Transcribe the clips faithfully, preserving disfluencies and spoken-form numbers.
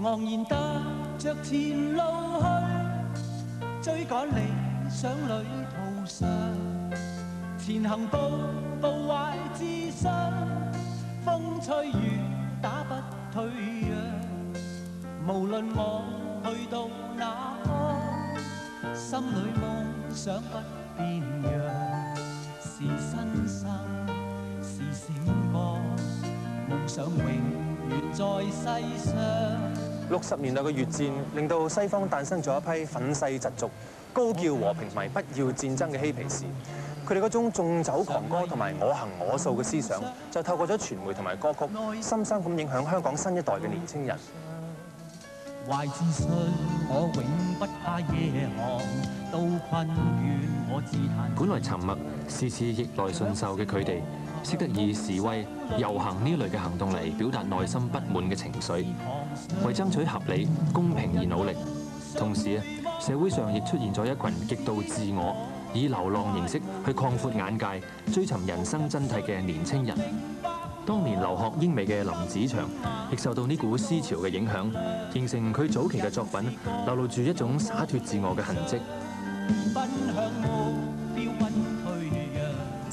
昂然踏着前路去，追趕理想旅途上，前行步步懷自信，風吹雨打不退讓。無論我去到哪方，心裏夢想不變樣，是新生，是醒覺，夢想永遠在世上。 六十年代嘅越戰令到西方誕生咗一批憤世嫉俗、高叫和平同埋不要戰爭嘅嬉皮士。佢哋嗰種縱酒狂歌同埋我行我素嘅思想，就透過咗傳媒同埋歌曲，深深咁影響香港新一代嘅年青人。 懷自信，我永不怕夜航，到困倦我自彈。 本來沉默、事事逆來順受嘅佢哋，識得以示威、遊行呢類嘅行動嚟表達內心不滿嘅情緒，為爭取合理、公平而努力。同時啊，社會上亦出現咗一群極度自我，以流浪形式去擴闊眼界、追尋人生真諦嘅年青人。當年留學英美嘅林子祥，亦受到呢股思潮嘅影響，形成佢早期嘅作品，流露住一種灑脱自我嘅痕跡。 奔向目標不退讓，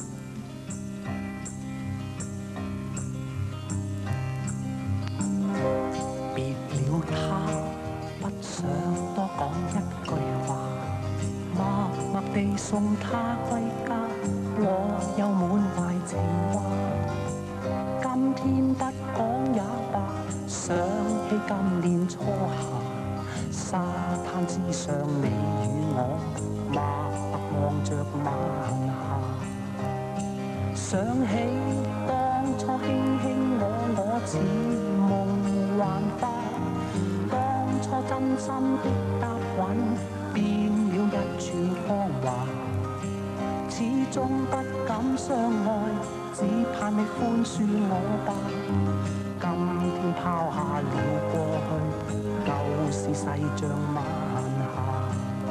別了他，不想多講一句話，默默地送他歸家，我又滿懷情話。今天不講也罷，想起今年初夏，沙灘之上你與我默默望着晚霞，想起當初卿卿我我似夢幻花，當初真心的答允變了一串芳華，始終不敢相愛，只盼你寬恕我吧。今天拋下了過去，舊事逝像晚霞。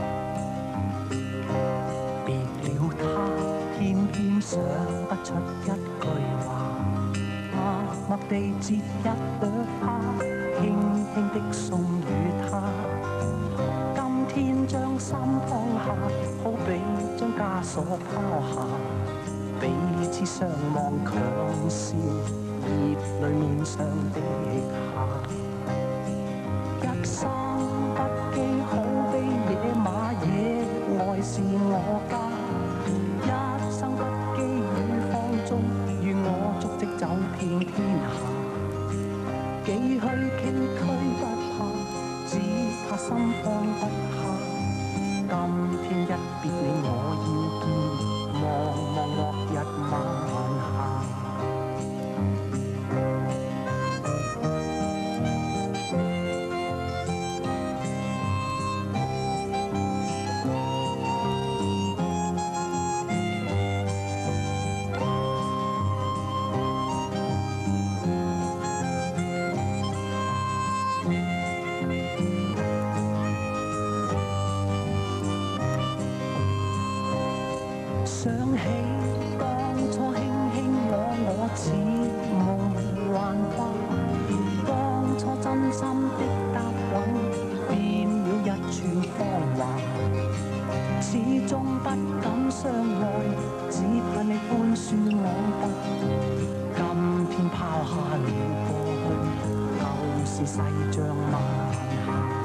別了他，偏偏想不出一句話，默默地折一朵花，輕輕的送與他。今天將心放下，好比將枷鎖拋下。彼此相望強笑，熱淚面上的下。一生不羈好比野馬，野外是我家。一生不羈與放縱，與我足跡走遍天下。幾許崎嶇不怕，只怕心放不下。今天一別你我要見，望望落日晚霞。想起當初卿卿我我似夢幻花，當初真心的答允變了一串芳華，始終不敢相愛，只盼你寬恕我吧。今天拋下了過去，舊事逝像晚霞。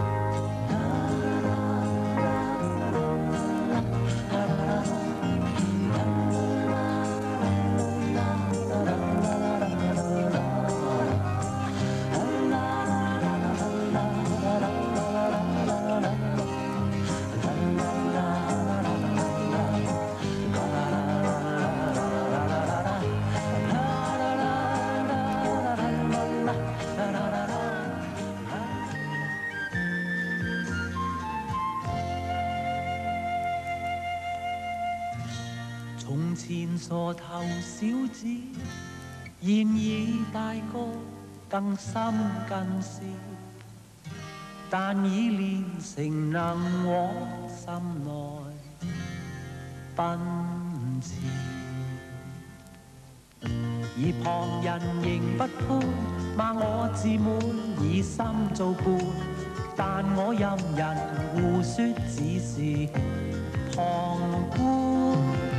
從前傻頭小子，現已大個更深更是，但已練成能往心內奔馳。而旁人仍不配罵我自滿以心做伴，但我任人胡說只是旁觀。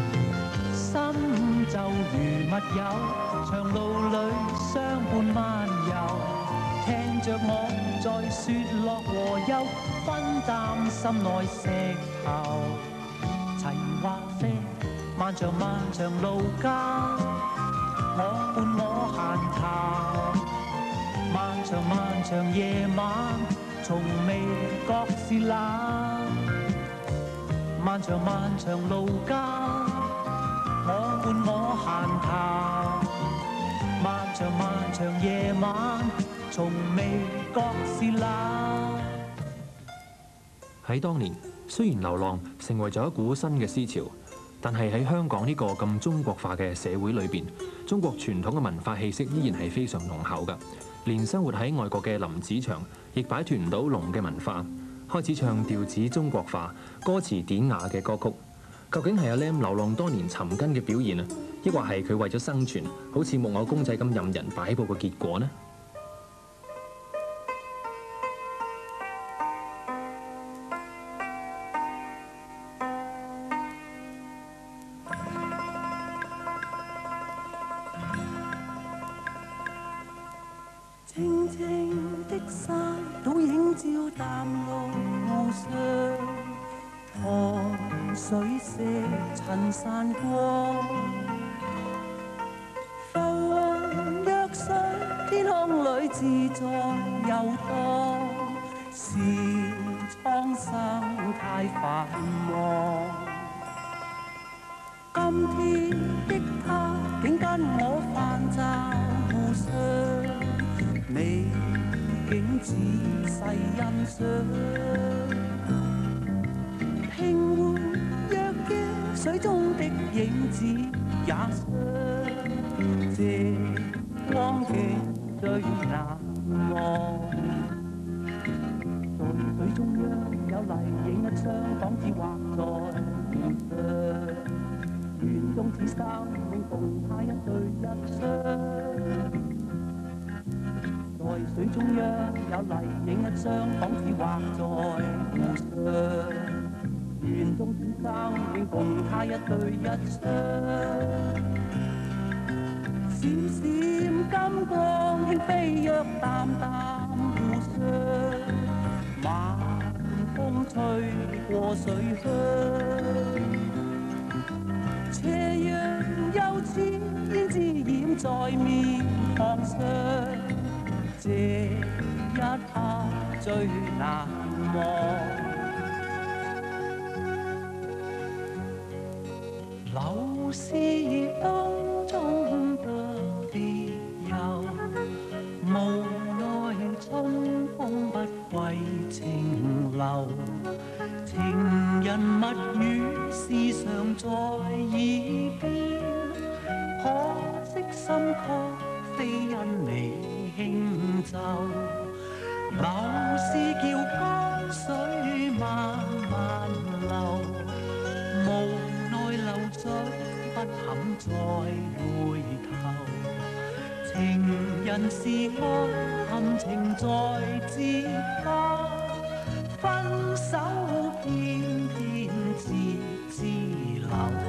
心就如密友，長路裏相伴漫遊，聽着我在說樂和憂，分擔心內石頭。齊話啡，漫長漫長路間，我伴我閒談。漫長漫長夜晚，從未覺是冷。漫長漫長路間，我伴我閒談。漫長漫長夜晚，從未覺是冷。 喺當年，雖然流浪成為咗一股新嘅思潮，但係喺香港呢個咁中國化嘅社會裏邊，中國傳統嘅文化氣息依然係非常濃厚㗎。連生活喺外國嘅林子祥，亦擺脫唔到龍嘅文化，開始唱調子中國化、歌詞典雅嘅歌曲。究竟係阿 Lam 流浪多年尋根嘅表現啊，抑或係佢為咗生存，好似木偶公仔咁任人擺佈嘅結果呢？ 青青的山，倒映照淡路上，河水色塵散光，浮雲躍上天空裏自在遊蕩，是蒼生太繁忙。今天的他竟跟我泛站互相，美景仔細欣賞，平緩若嘅水中的影子也相，這光景最難忘。在水中央有麗影一雙，仿似畫在湖上，園中此生命共他一對一雙。在水中央有麗影一雙，仿似畫在湖上，園中此生命共他一對一雙。閃閃金光輕飛躍淡淡湖上，晚風吹過水鄉，斜陽又似胭脂染在面龐上，這一刻最難忘。流是當中特別柔，無奈春風不歸情流，情人蜜語時常在耳邊，可惜心卻非因你輕奏。流是叫江水慢慢流，無奈流水不肯再回頭。情人是愛含情在指間，分手偏偏自自流，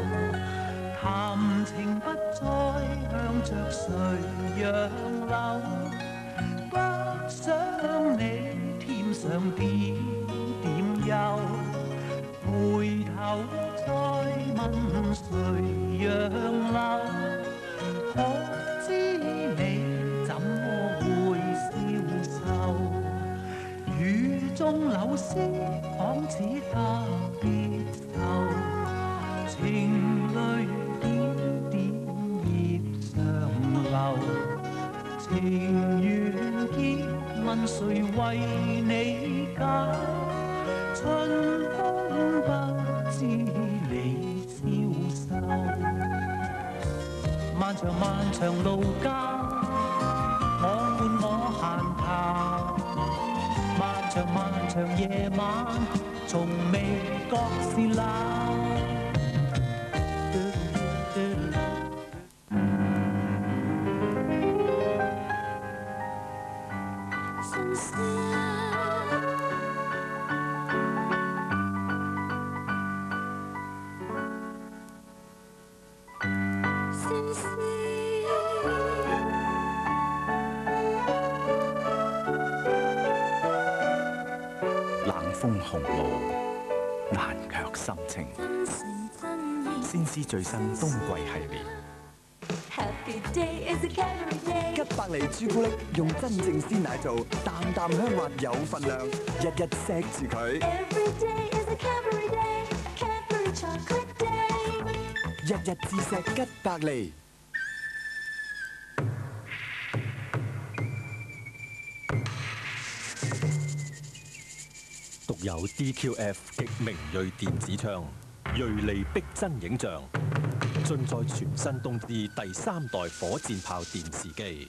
談情不再向着誰讓流，不想你添上點點憂，回頭再問誰讓流，可知你怎麼會消瘦？雨中柳絲仿似特別愁，情淚點點葉上流，情緣結問誰為你解？春風不知你消瘦，漫長漫長路間，我伴我閒談。漫長漫長夜晚，從未覺是冷。 冷風紅霧，難卻心情。先知最新冬季系列。吉百利朱古力用真正鮮奶做，淡淡香滑有份量，日日錫住佢。日日至錫吉百利。 獨有 D Q F 極明銳電子槍，銳利逼真影像，盡在全新冬至第三代火箭炮電視機。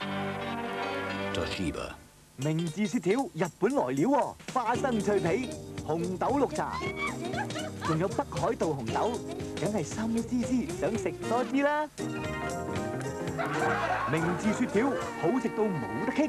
明治雪條日本來料喎，花生脆皮、紅豆綠茶，仲有北海道紅豆，梗係心思思想食多啲啦。明治雪條好食到冇得傾。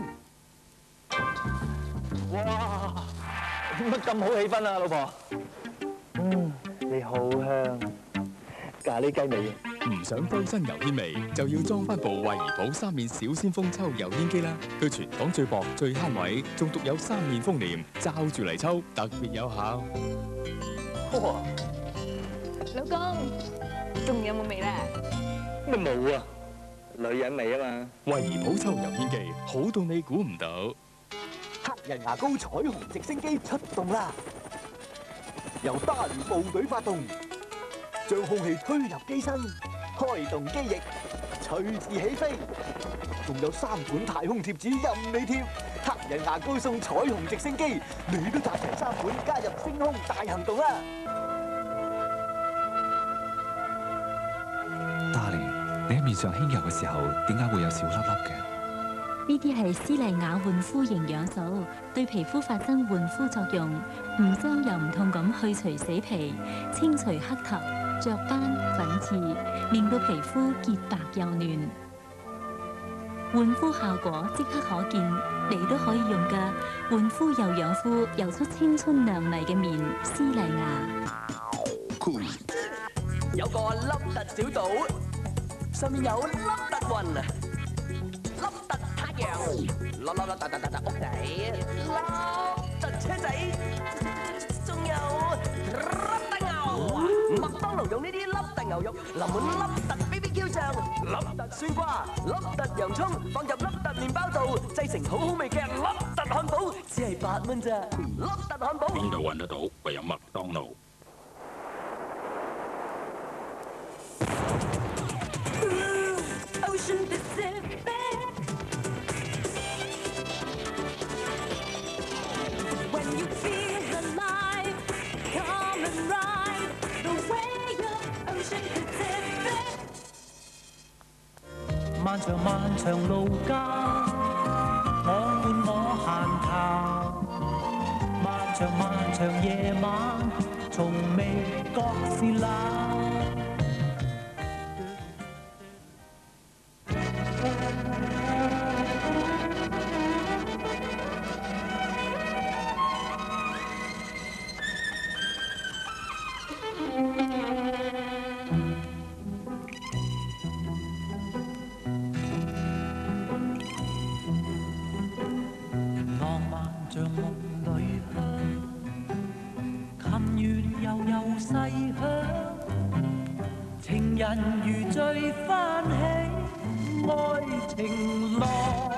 哇！乜咁好氣氛啊，老婆？嗯，你好香，咖喱雞味。 唔想揮身油煙味，就要裝翻部惠而浦三面小先鋒抽油煙機啦！佢全港最薄、最慳位，仲獨有三面風簾，罩住嚟抽，特別有效。 哇！ 老公，仲有冇味咧？ 咩冇啊？女人味啊嘛！ 惠而浦抽油煙機，好到你估唔到。 黑人牙膏彩虹直升機出動啦！由打連部隊發動，將空氣推入機身。開動機翼，隨時起飛，仲有三款太空貼紙任你貼。黑人牙膏送彩虹直升機，你都集齊三款，加入升空大行動啦 ！Darling， 你喺面上輕柔嘅時候，點解會有小粒粒嘅？ 呢啲係斯麗雅煥膚營養素，對皮膚發生煥膚作用，唔傷又唔痛咁去除死皮，清除黑頭、雀斑、粉刺，令到皮膚潔白幼嫩。煥膚效果即刻可見，你都可以用㗎。煥膚又養膚，又出青春亮麗嘅面，斯麗雅。 有個凹凸小島，上面有凹凸雲。凹凸太陽，凹凹凹凸凸凸凸屋仔，凹凸車仔，仲有凹凸牛。麥當勞用呢啲凹凸牛肉淋滿凹凸 B B Q 醬，凹凸酸瓜，凹凸洋葱，放入凹凸麵包度，製成好好味嘅凹凸漢堡，只係八蚊咋。凹凸漢堡邊度揾得到？唯有麥當勞。 漫長漫長路間，我伴我閒談。漫長漫長夜晚，從未覺是冷。像夢裏香，琴弦悠悠細響，情人如醉翻起愛情浪，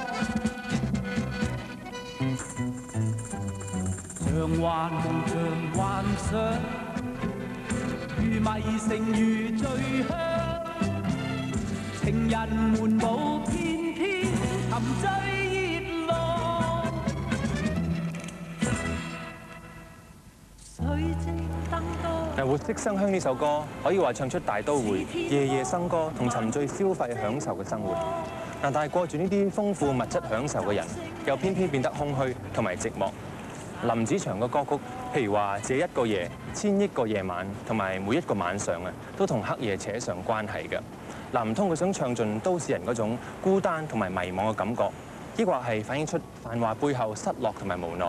像幻夢像幻想，如迷城如醉鄉，情人們舞翩翩沉醉。 《活色生香》呢首歌可以話唱出大都會夜夜笙歌同沉醉消費享受嘅生活。嗱，但係過住呢啲豐富物質享受嘅人，又偏偏變得空虛同埋寂寞。林子祥嘅歌曲，譬如話《這一個夜》、《千億個夜晚》同埋每一個晚上啊，都同黑夜扯上關係嘅。嗱，唔通佢想唱盡都市人嗰種孤單同埋迷惘嘅感覺， 抑或係反映出繁華背後失落同埋無奈。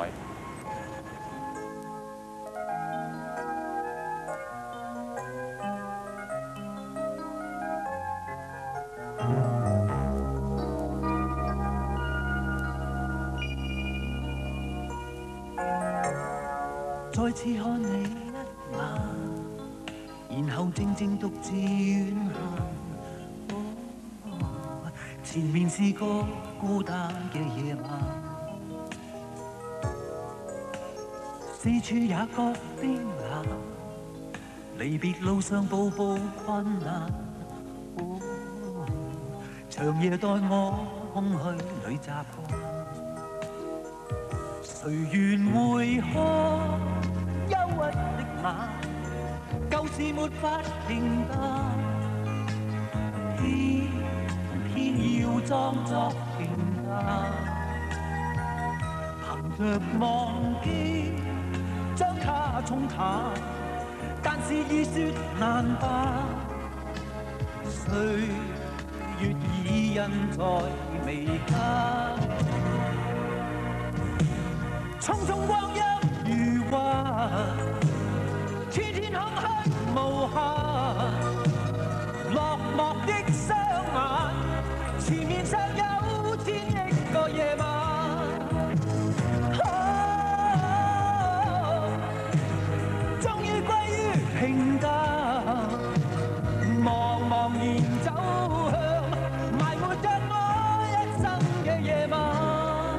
再次看你一眼，然後靜靜獨自遠行。哦，前面是個孤單嘅夜晚，四處也覺冰冷，離別路上步步困難。哦，長夜待我空虛裏習慣，誰願回看？憂鬱的晚，舊事沒法平淡，偏偏要裝作平淡，憑着忘記將它沖淡，但是已說難辦，歲月已印在眉間，匆匆光陰如幻，天天空虛無限，落寞的雙眼，前面尚有千億個夜晚。哦，終於歸於平淡，茫茫然走向埋沒着我一生嘅夜晚。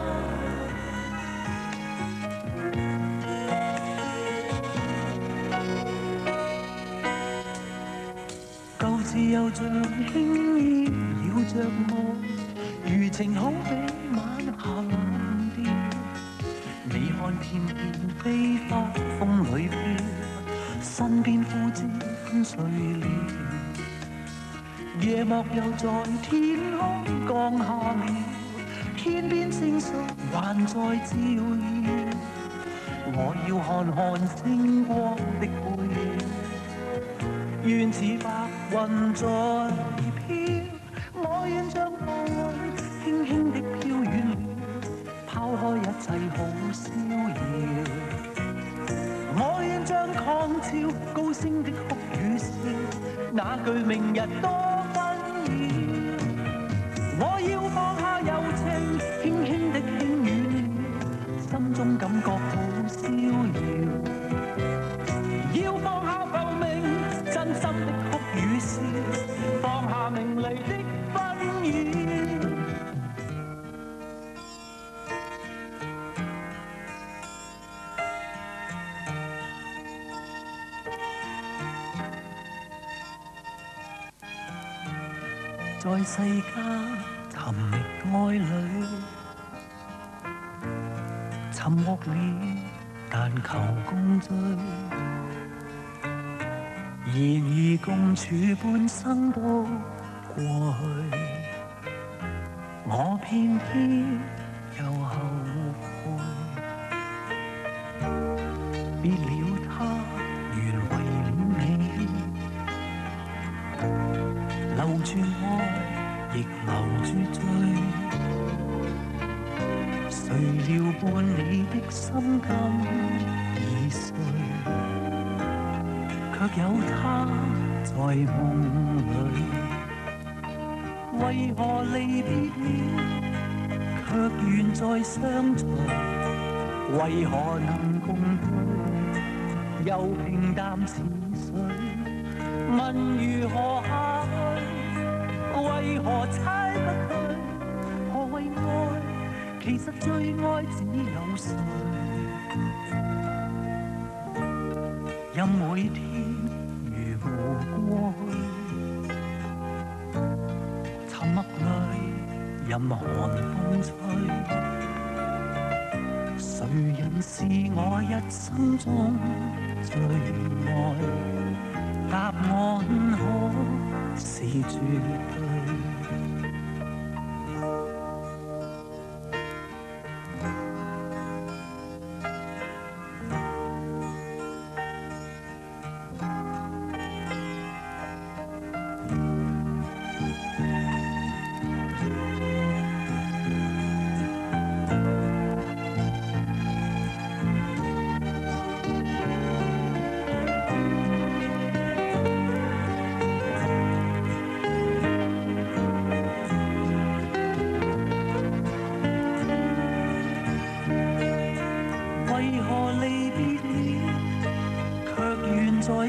舊事又像輕易繞着我，餘情好比晚霞冷調。你看片片飛花風裏飄，身邊枯枝昏碎了，夜幕又在天空降下了，天邊星宿還在照耀。我要看看星光的背影，願似白雲在飄，我願將愛輕輕的飄遠了，拋開一切好逍遙。我願將狂潮高聲的哭與笑，那句明日多紛擾。我要放下柔情，輕輕的輕遠了，心中感覺好逍遙。要放下浮名，真心的哭與笑，放下名利的紛擾。在世間尋覓愛侶，尋獲了但求共醉。然而共處半生都過去，我偏偏又後悔。別了他，原為了你，留住我，亦留住罪。誰料伴你的心今已碎，卻有他在夢裏。為何離別了，卻願再相隨？為何能共對，又平淡似水？問如何下去，為何猜不對？何謂愛？其實最愛只有誰？任每天如無過去，沉默裏任寒風吹，誰人是我一生中最愛？答案可是絕對。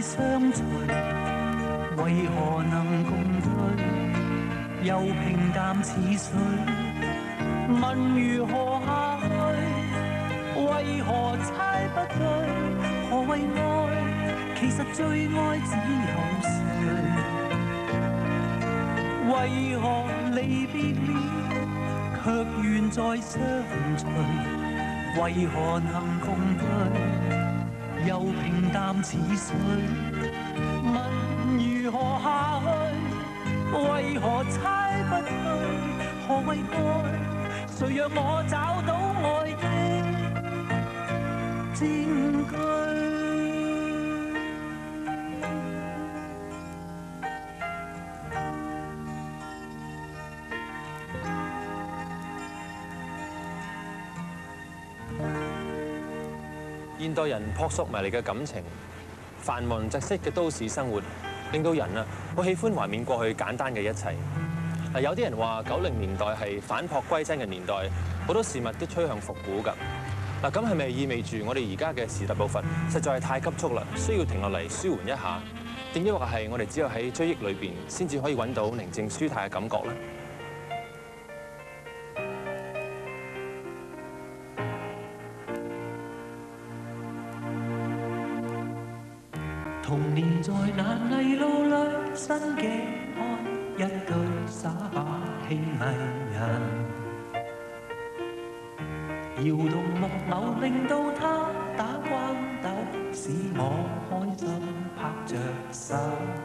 相隨，為何能共對？又平淡似水，問如何下去？為何猜不對？何謂愛？其實最愛只有誰？為何離別了，卻願再相隨？為何能共對？又平淡似水，問如何下去？為何猜不對？何謂愛？誰讓我找到愛的證據？ 現代人撲朔迷離嘅感情，繁忙窒息嘅都市生活，令到人啊好喜歡懷緬過去簡單嘅一切。嗱，有啲人話九零年代係返璞歸真嘅年代，好多事物都趨向復古㗎。嗱，咁係咪意味住我哋而家嘅時代步伐實在係太急促啦，需要停落嚟舒緩一下？定抑或係我哋只有喺追憶裏邊先至可以揾到寧靜舒泰嘅感覺咧？ 童年在那泥路裏，新嘅愛一句耍把戲藝人，搖動木偶令到他打關鬥，使我開心拍着手。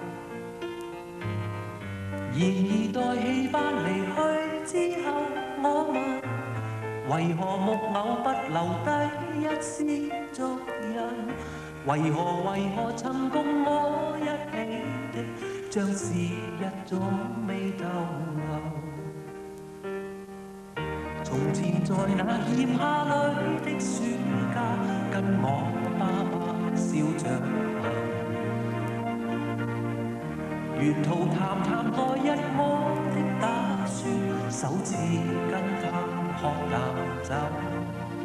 然而待戲班離去之後，我問為何木偶不留低一絲足印？為何為何曾共我一起的，像是日總未逗留。從前在那炎夏裏的暑假，跟我爸爸笑着行，沿途談談來日我的打算，首次跟他喝淡酒。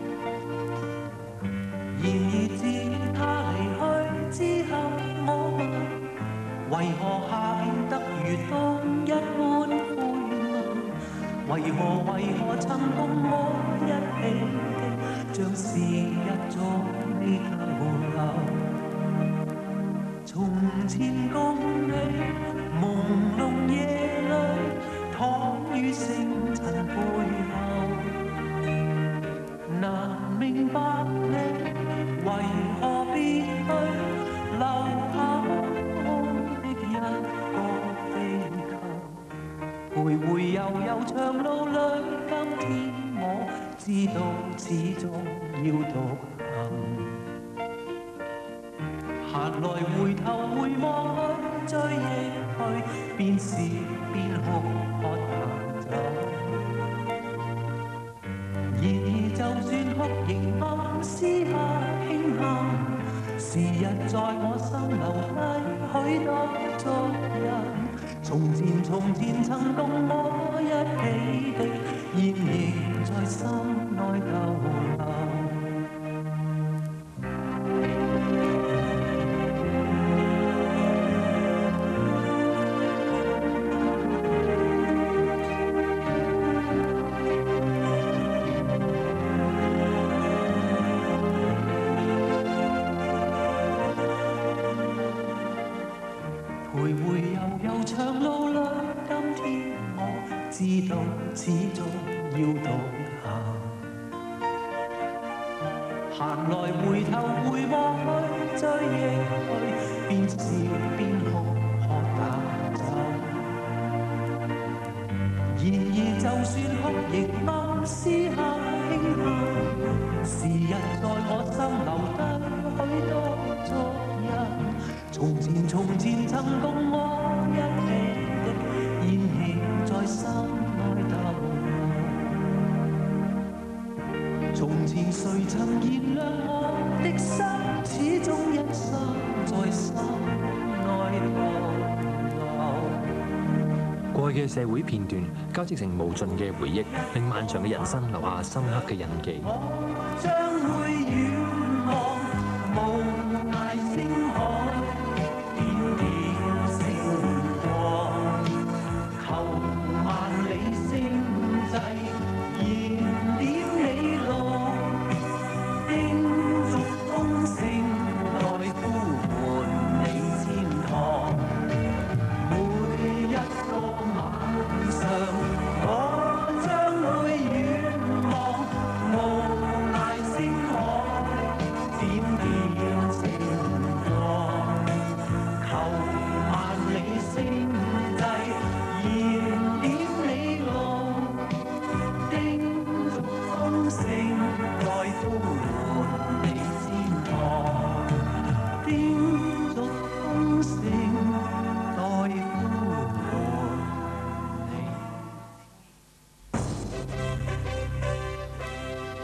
然而自他離去之後，我問為何夏變得如冬一般灰暗？為何為何曾共我一起的，像是日總未逗留。從前共你朦朧夜裏，躺於星塵背後，難明白你為何別去，留下空的一個地球。徘徊悠悠長路裏，今天我知道始終要獨行。閒來回頭回望去，追憶去，便是邊哭喝淡酒。然而就算哭仍暗私下慶幸，時日在我心留低許多足印。從前從前曾共我一起的，現仍在心內逗留。徘徊悠悠長路裏，今天我知道始終要獨行。閒來回頭回望去，追憶去，邊笑邊哭喝淡酒。然而就算哭亦暗私下慶幸，時日在我心留低許多足印。從前從前曾共我一起的，現仍在心內逗留。從前誰曾燃亮我的心，始終一生在心內逗留。 過去嘅社會片段交織成無盡嘅回憶，令漫長嘅人生留下深刻嘅印記。 將會遠望無涯星海。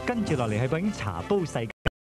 跟住落嚟係究竟茶煲世